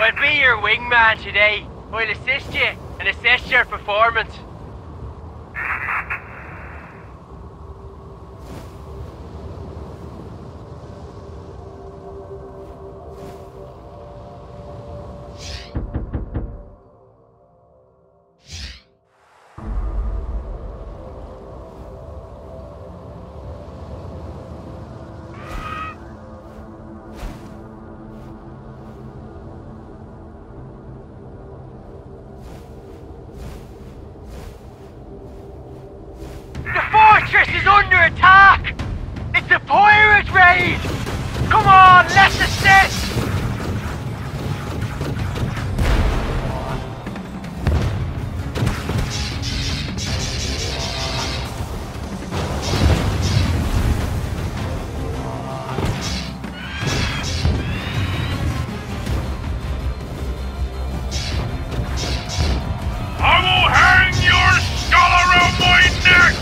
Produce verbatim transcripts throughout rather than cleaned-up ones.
I'll be your wingman today. I'll assist you and assess your performance. The fortress is under attack! It's a pirate raid! Come on, let's assist! I will hang your skull around my neck!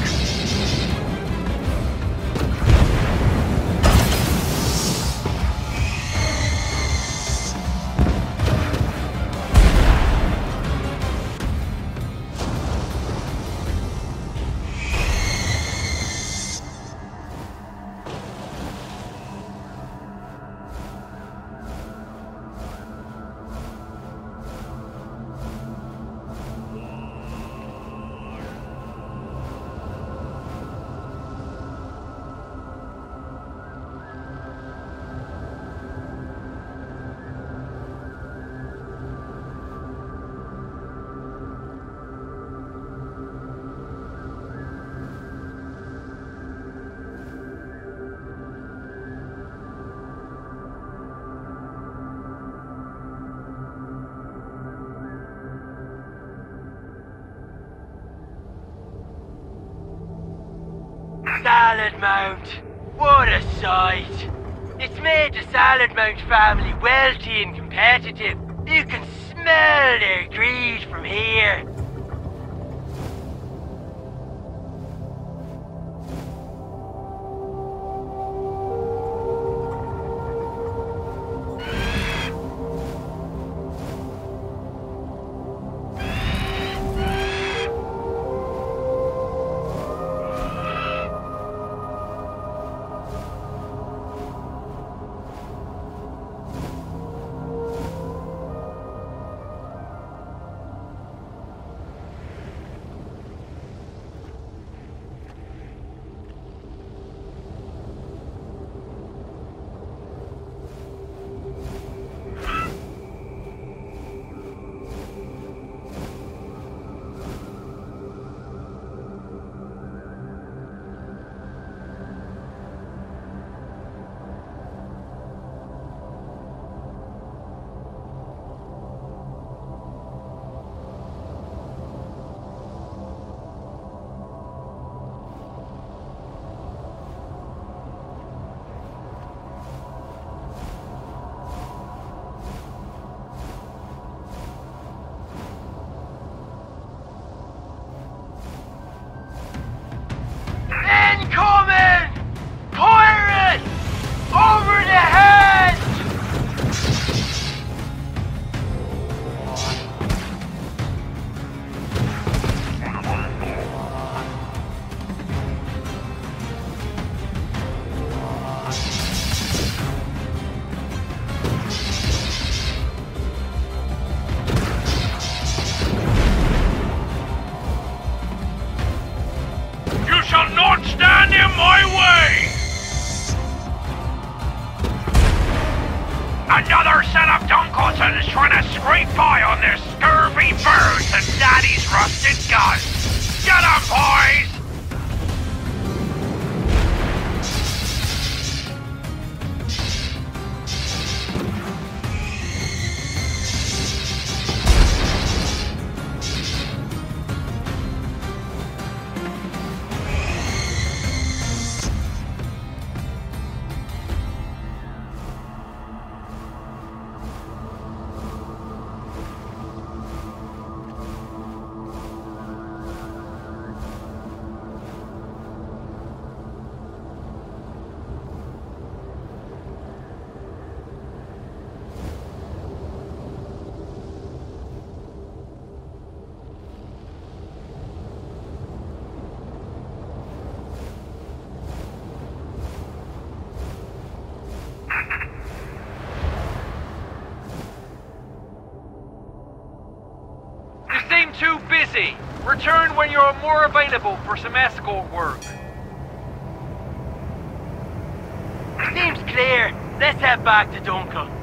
Salad Mount. What a sight. It's made the Salad Mount family wealthy and competitive. You can smell their greed from here. Incoming! Pirate! Over the head! You shall not stand in my way! Another set of Dunkeltons trying to scrape by on their scurvy birds and Daddy's rusted guns! Get 'em, boys! Return when you're more available for some escort work. Seems clear. Let's head back to Dunkel.